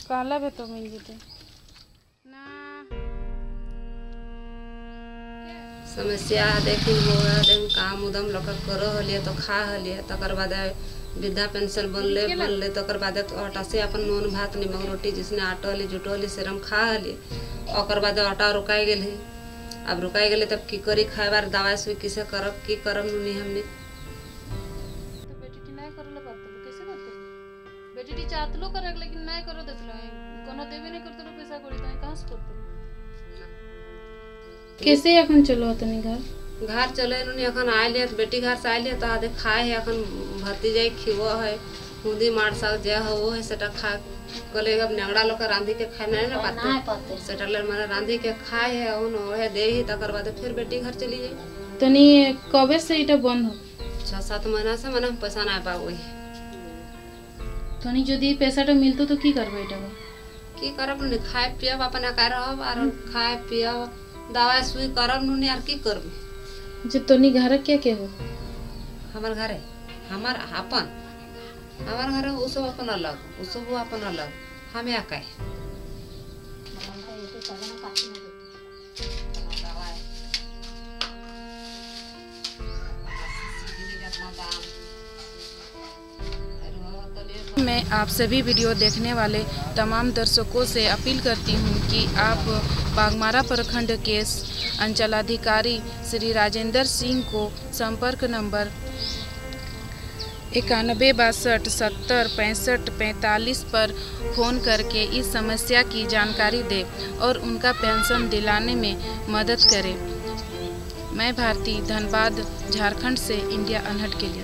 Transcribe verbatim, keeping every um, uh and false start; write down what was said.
काला भी तो मिल जेते ना समस्या देखी वो देख काम उदम लोग करो हलिए तो खा हलिए तकर बाद वृद्धा पेंशन बनले बनले तकर बाद आटा से अपन नून भात निमक रोटी जिसने आटोली जुटोली सेरम खा हलिए ओकर बाद आटा रुकाई गेल है। अब रुकाई गेले तब की करी खाए बार दवाई सुई किसे करब की करब नुनी हमने तो बेटी नहीं करले बात तो कैसे करते बेटी चाहतलो करे लेकिन नहीं करो देखलो कोनो देबे नहीं करते पैसा कोड़ी तो कहां से करते कैसे अखन चलो तनी घर घर चले नुनी अखन आइले तो बेटी घर से आइले तो आधे खाए है अखन भतीजा खिवो है मुदी मार साग जे हो वो है सेटा खा कले अब नेंगड़ा लोग रांधी के खाए नहीं ना पाते सेटा ले माने रांधी के खाए है उन ओहे दे ही तकर बाद फिर बेटी घर चली जाए तनी कबे से इटा बंद हो छह सात महीना से माने पैसा ना पाबो तनी जदी पैसाटा मिलतो तो की करबे इटा की करब नुनी खाए पियब अपन का रहब आर खाए पियब दवाई सुई करब नुनी आर की करब जे तनी घर क्या के हो हमार घरे हमार अपन हमार घर उ सब अपन अलग उ सब अपन अलग हमें आका है मैं आप सभी वीडियो देखने वाले तमाम दर्शकों से अपील करती हूं कि आप बागमारा प्रखंड के अंचलाधिकारी श्री राजेंद्र सिंह को संपर्क नंबर इक्यानवे बासठ सत्तर पैंसठ पैंतालीस पर फ़ोन करके इस समस्या की जानकारी दें और उनका पेंशन दिलाने में मदद करें। मैं भारती धनबाद झारखंड से इंडिया अनहट के लिए।